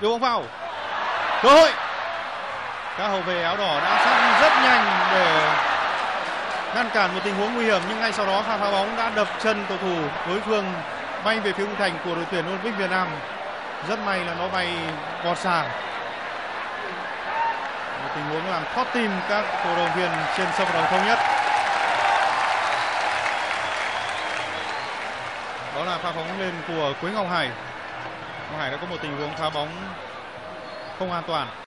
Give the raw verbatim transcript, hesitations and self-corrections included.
Đưa bóng vào. Cơ hội. Các hậu vệ áo đỏ đã sát đi rất nhanh để ngăn cản một tình huống nguy hiểm, nhưng ngay sau đó pha phá bóng đã đập chân cầu thủ đối phương bay về phía khung thành của đội tuyển Olympic Việt Nam. Rất may là nó bay vọt xa. Một tình huống làm thót tim các cổ động viên trên sân vận động Thống Nhất. Đó là pha phóng lên của Quế Ngọc Hải. Ngọc Hải đã có một tình huống phá bóng không an toàn.